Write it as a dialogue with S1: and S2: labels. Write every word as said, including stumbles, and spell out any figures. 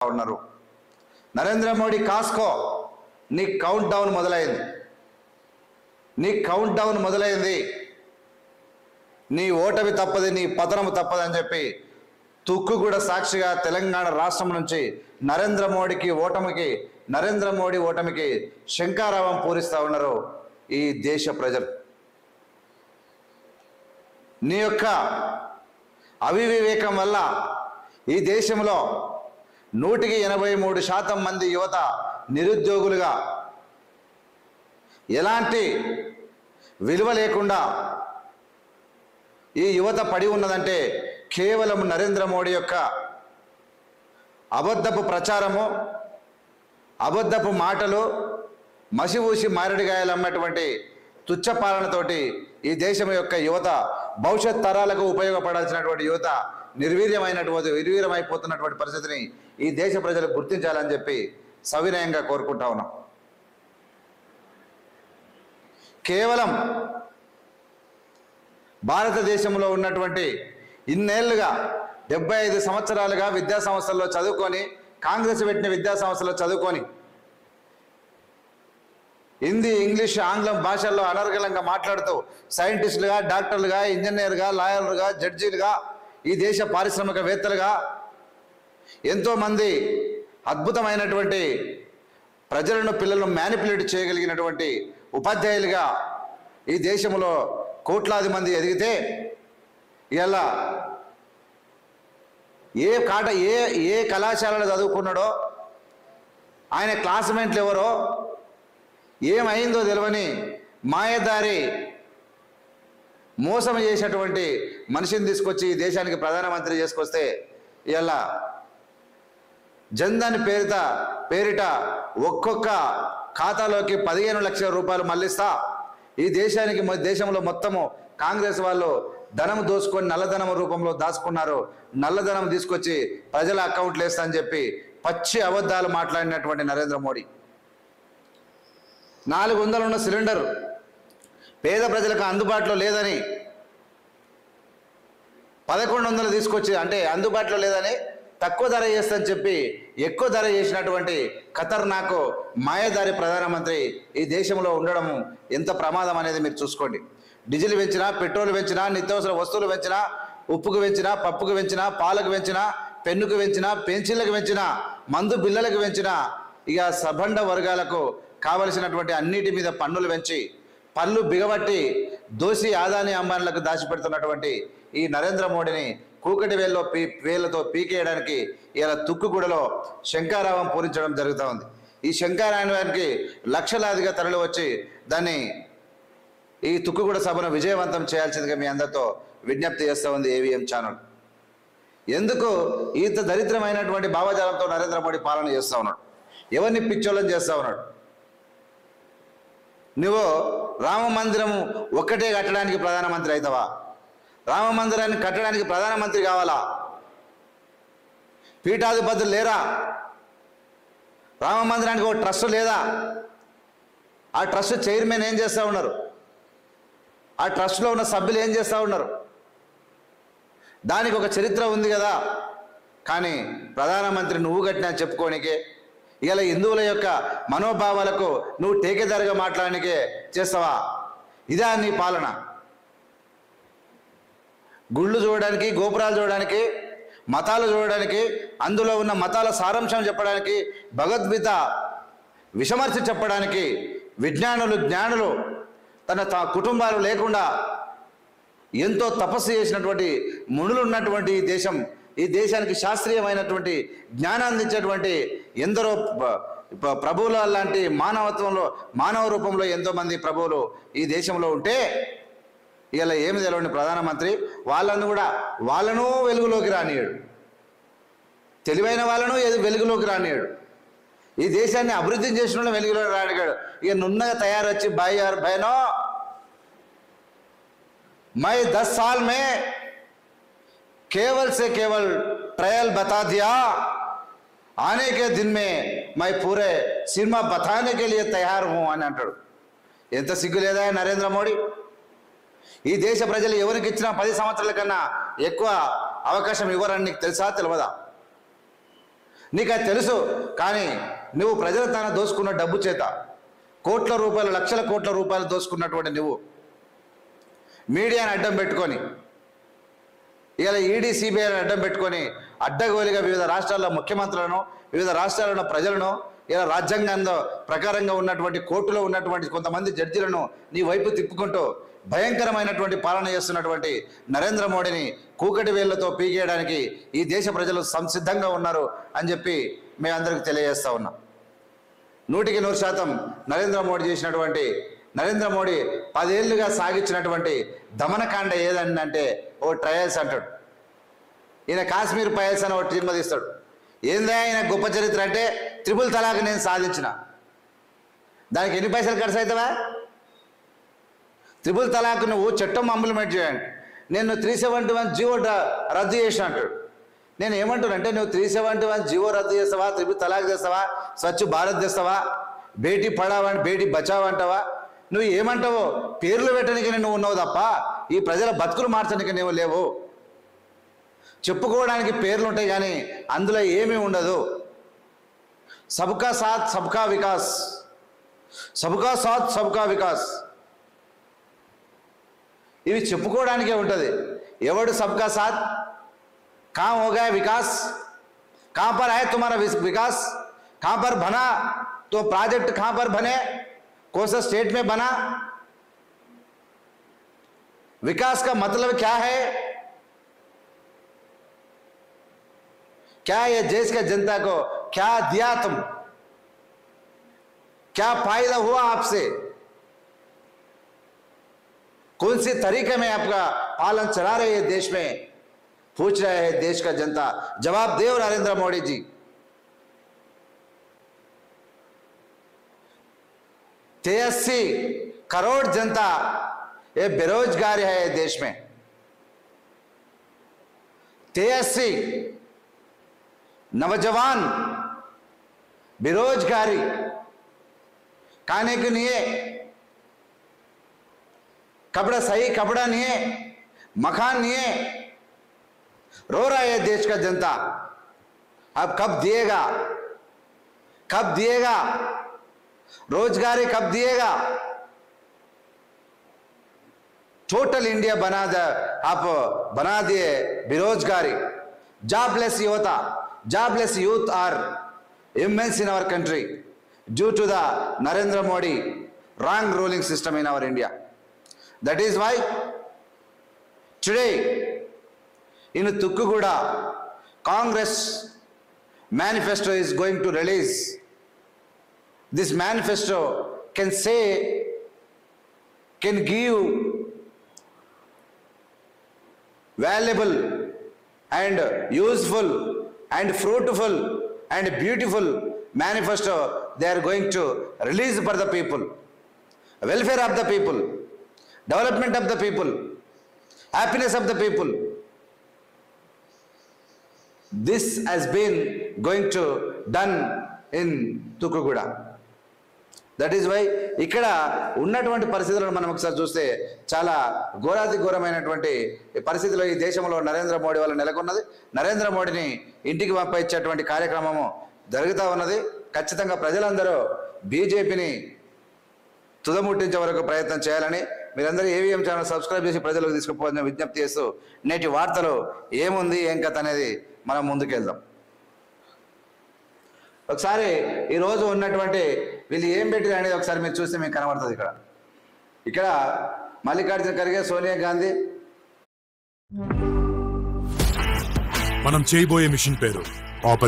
S1: ఉన్నారు. నరేంద్ర మోడీ కాస్కో, నీ count down మొదలైంది, నీ కౌంట్ డౌన్ మొదలైంది, నీ ఓటమి తప్పది, నీ పతనము తప్పదు అని చెప్పి తుక్కు కూడా సాక్షిగా తెలంగాణ రాష్ట్రం నుంచి నరేంద్ర మోడీకి ఓటమికి నరేంద్ర మోడీ ఓటమికి శంకారావం పూరిస్తూ ఉన్నారు ఈ దేశ ప్రజలు. నీ యొక్క అవివేకం వల్ల ఈ దేశంలో నూటికి ఎనభై మూడు శాతం మంది యువత నిరుద్యోగులుగా, ఎలాంటి విలువ లేకుండా ఈ యువత పడి ఉన్నదంటే కేవలం నరేంద్ర మోడీ యొక్క అబద్ధపు ప్రచారము, అబద్ధపు మాటలు, మసిపూసి మారేడుగాయలు అన్నటువంటి తుచ్చ పాలనతోటి ఈ దేశం యొక్క యువత, భవిష్యత్ తరాలకు ఉపయోగపడాల్సినటువంటి యువత నిర్వీర్యమైనటువంటి నిర్వీర్యమైపోతున్నటువంటి పరిస్థితిని ఈ దేశ ప్రజలు గుర్తించాలని చెప్పి సవినయంగా కోరుకుంటా ఉన్నాం. కేవలం భారతదేశంలో ఉన్నటువంటి ఇన్నేళ్లుగా డెబ్బై ఐదు సంవత్సరాలుగా విద్యా సంస్థల్లో చదువుకొని, కాంగ్రెస్ పెట్టిన విద్యా సంస్థల్లో చదువుకొని హిందీ, ఇంగ్లీష్, ఆంగ్లం భాషల్లో అనర్గళంగా మాట్లాడుతూ సైంటిస్టులుగా, డాక్టర్లుగా, ఇంజనీర్గా, లాయర్లుగా, జడ్జీలుగా, ఈ దేశ పారిశ్రామికవేత్తలుగా ఎంతోమంది అద్భుతమైనటువంటి ప్రజలను, పిల్లలను మ్యానిపులేట్ చేయగలిగినటువంటి ఉపాధ్యాయులుగా ఈ దేశంలో కోట్లాది మంది ఎదిగితే, ఇలా ఏ కాట ఏ ఏ కళాశాలలో చదువుకున్నాడో, ఆయన క్లాస్మేట్లు ఎవరో, ఏమైందో తెలియని మాయదారి మోసం చేసేటువంటి మనిషిని తీసుకొచ్చి ఈ దేశానికి ప్రధానమంత్రి చేసుకొస్తే, ఇలా జన్ధన్ పేరిట పేరిట ఒక్కొక్క ఖాతాలోకి పదిహేను లక్షల రూపాయలు మళ్ళిస్తా, ఈ దేశానికి దేశంలో మొత్తము కాంగ్రెస్ వాళ్ళు ధనం దోసుకొని నల్లధనం రూపంలో దాచుకున్నారు, నల్లధనం తీసుకొచ్చి ప్రజల అకౌంట్లు వేస్తా అని చెప్పి పచ్చి అబద్ధాలు మాట్లాడినటువంటి నరేంద్ర మోడీ, నాలుగు వందలు ఉన్న సిలిండర్ పేద ప్రజలకు అందుబాటులో లేదని పదకొండు వందలు తీసుకొచ్చి, అంటే అందుబాటులో లేదని తక్కువ ధర చేస్తని చెప్పి ఎక్కువ ధర చేసినటువంటి ఖతర్నాకు మాయదారి ప్రధానమంత్రి ఈ దేశంలో ఉండడం ఎంత ప్రమాదం అనేది మీరు చూసుకోండి. డీజిల్ పెంచినా, పెట్రోల్ పెంచినా, నిత్యావసర వస్తువులు పెంచినా, ఉప్పుకు పెంచినా, పప్పుకు పెంచినా, పాలకు పెంచినా, పెన్నుకు పెంచినా, పెన్షన్లకు పెంచినా, మందు బిల్లలకు పెంచినా, ఇక సబండ వర్గాలకు కావలసినటువంటి అన్నిటి మీద పన్నులు పెంచి పళ్ళు బిగబట్టి దోసి ఆదాని అంబానీలకు దాచిపెడుతున్నటువంటి ఈ నరేంద్ర మోడీని కూకటి వేల్లో పీ వేళ్లతో పీకేయడానికి ఇలా తుక్కుగూడలో శంకారావం పూరించడం జరుగుతూ ఉంది. ఈ శంకారావానికి లక్షలాదిగా తరలి వచ్చి దాన్ని ఈ తుక్కుగూడ సభను విజయవంతం చేయాల్సిందిగా మీ అందరితో విజ్ఞప్తి చేస్తూ ఉంది ఏవిఎం ఛానల్. ఎందుకు ఇంత దరిద్రమైనటువంటి భావజాలంతో నరేంద్ర మోడీ పాలన చేస్తూ ఉన్నాడు? ఎవరిని పిచ్చోళ్ళని చేస్తూ ఉన్నాడు? నువ్వు రామ మందిరం ఒక్కటే కట్టడానికి ప్రధానమంత్రి అవుతావా? రామ మందిరాన్ని కట్టడానికి ప్రధానమంత్రి కావాలా? పీఠాధిపతులు లేరా? రామ మందిరానికి ఒక ట్రస్ట్ లేదా? ఆ ట్రస్ట్ చైర్మన్ ఏం చేస్తూ ఉన్నారు? ఆ ట్రస్ట్లో ఉన్న సభ్యులు ఏం చేస్తూ ఉన్నారు? దానికి ఒక చరిత్ర ఉంది కదా. కానీ ప్రధానమంత్రి నువ్వు కట్టినా చెప్పుకోనికే, ఇలా హిందువుల యొక్క మనోభావాలకు నువ్వు టేకేదారుగా మాట్లాడడానికే చేస్తావా? ఇదా నీ పాలన? గుళ్ళు చూడడానికి, గోపురాలు చూడడానికి, మతాలు చూడడానికి, అందులో ఉన్న మతాల సారాంశం చెప్పడానికి, భగవద్గీత విషమర్చి చెప్పడానికి విజ్ఞానులు, జ్ఞానులు తన కుటుంబాలు లేకుండా ఎంతో తపస్సు చేసినటువంటి మునులు ఉన్నటువంటి ఈ దేశం, ఈ దేశానికి శాస్త్రీయమైనటువంటి జ్ఞానాన్ని ఇచ్చేటువంటి ఎందరో ప్రభువుల లాంటి మానవత్వంలో, మానవ రూపంలో ఎంతోమంది ప్రభువులు ఈ దేశంలో ఉంటే, ఇలా ఏమి తెలియని ప్రధానమంత్రి వాళ్ళను కూడా వాళ్ళను వెలుగులోకి రానియాడు, తెలివైన వాళ్ళను వెలుగులోకి రానియాడు, ఈ దేశాన్ని అభివృద్ధి చేసిన వెలుగులోకి రానిగాడు. ఇక నున్నగా తయారొచ్చి భాయ్ యార్ బహనో मैं दस साल में केवल से केवल ट्रायल बता दिया, आने के दिन में मैं पूरे सिनेमा बताने के लिए तैयार हूं అని అంటాడు. ఎంత సిగ్గులేదా నరేంద్ర మోడీ? ఈ దేశ ప్రజలు ఎవరికి ఇచ్చినా పది సంవత్సరాల కన్నా ఎక్కువ అవకాశం ఇవ్వరని నీకు తెలుసా, తెలియదా? నీకు అది తెలుసు. కానీ నువ్వు ప్రజల తన దోసుకున్న డబ్బు చేత కోట్ల రూపాయలు, లక్షల కోట్ల రూపాయలు దోసుకున్నటువంటి నువ్వు మీడియాని అడ్డం పెట్టుకొని, ఇలా ఈడీ సిబిఐని అడ్డం పెట్టుకొని అడ్డగోలిగా వివిధ రాష్ట్రాల్లో ముఖ్యమంత్రులను, వివిధ రాష్ట్రాల్లో ప్రజలను, ఇలా రాజ్యాంగంలో ప్రకారంగా ఉన్నటువంటి కోర్టులో ఉన్నటువంటి కొంతమంది జడ్జిలను నీ వైపు తిప్పుకుంటూ భయంకరమైనటువంటి పాలన చేస్తున్నటువంటి నరేంద్ర మోడీని కూకటి వేళ్లతో పీకేయడానికి ఈ దేశ ప్రజలు సంసిద్ధంగా ఉన్నారు అని చెప్పి మేమందరికీ తెలియజేస్తా ఉన్నాం. నూటికి నూరు శాతం నరేంద్ర మోడీ చేసినటువంటి, నరేంద్ర మోడీ పదేళ్లుగా సాగించినటువంటి దమనకాండ ఏదంటే ఓ ట్రయల్స్ అంటాడు. ఈయన కాశ్మీర్ ఫైల్స్ అని ఒకటి సినిమా తీస్తాడు. ఏందా ఆయన గొప్ప చరిత్ర అంటే త్రిపుల్ తలాక్ నేను సాధించిన. దానికి ఎన్ని పైసలు ఖర్చు అవుతావా? త్రిపుల్ తలాక్ నువ్వు చట్టం ఇంప్లిమెంట్ చేయండి, నేను త్రీ సెవెంటీ వన్ జీవో రద్దు చేసిన అంటాడు. నేను ఏమంటానంటే నువ్వు త్రీ సెవెంటీ వన్ జీవో రద్దు చేస్తావా, త్రిపుల్ తలాక్ చేస్తావా, స్వచ్ఛ భారత్ చేస్తావా, బేటీ పడావా బేటీ బచావ్ అంటావా, నువ్వు ఏమంటావో పేర్లు పెట్టడానికి నువ్వు ఉన్నావు తప్ప ఈ ప్రజల బతుకులు మార్చడానికి నువ్వు లేవు. చెప్పుకోవడానికి పేర్లు ఉంటాయి కానీ అందులో ఏమీ ఉండదు. సబ్కా సాత్ సబ్కా వికాస్, సబ్కా సాత్ సబ్కా వికాస్ ఇవి చెప్పుకోవడానికే ఉంటుంది. ఎవడు సబ్కా సాత్, कहाँ हो गया विकास, कहाँ पर है तुम्हारा विकास, कहाँ पर बना, तो प्रोजेक्ट कहाँ पर बने, कौन सा स्टेट में बना, विकास का मतलब क्या है, क्या ये देश के जनता को क्या दिया, तुम क्या फायदा हुआ आपसे, कौन सी तरीके में आपका पालन चला रहे हैं देश में, पूछ रहे हैं देश का जनता. जवाब दे नरेंद्र मोदी जी. तिरासी करोड़ जनता ये बेरोजगार है देश में. तिरासी नौजवान बेरोजगारी, खाने के लिए कपड़ा, सही कपड़ा नहीं है, मकान नहीं है, रो रहा है देश का जनता. अब कब दिएगा, कब दिएगा रोजगारी, कब दिएगा? टोटल इंडिया बना दे, आप बना दिए बेरोजगारी. जॉबलेस होता, jobless youth are immense in our country due to the Narendra Modi wrong ruling system in our India. That is why today in Tukkuguda, Congress manifesto is going to release. This manifesto can say, can give valuable and useful and fruitful and beautiful manifesto they are going to release for the people, welfare of the people, development of the people, happiness of the people. This has been going to done in Tukkuguda. That is why ఇక్కడ ఉన్నటువంటి పరిస్థితులను మనం ఒకసారి చూస్తే చాలా ఘోరాతి ఘోరమైనటువంటి పరిస్థితిలో ఈ దేశంలో నరేంద్ర మోడీ వల్ల నెలకొన్నది. నరేంద్ర మోడీని ఇంటికి పంపించేటువంటి కార్యక్రమము జరుగుతూ ఉన్నది. ఖచ్చితంగా ప్రజలందరూ బీజేపీని తుదముట్టించే వరకు ప్రయత్నం చేయాలని మీరందరూ ఏవిఎం ఛానల్ సబ్స్క్రైబ్ చేసి ప్రజలకు తీసుకుపోవాలని విజ్ఞప్తి చేస్తూ నేటి వార్తలు ఏముంది ఏం కథ అనేది మనం ముందుకెళ్దాం. ఒకసారి ఈరోజు ఉన్నటువంటి వీళ్ళు ఏం పెట్టారు అనేది ఒకసారి మీరు చూస్తే మీకు కనబడుతుంది. ఇక్కడ ఇక్కడ మల్లికార్జున ఖర్గే, సోనియా గాంధీ.
S2: మనం చేయబోయే మిషన్ పేరు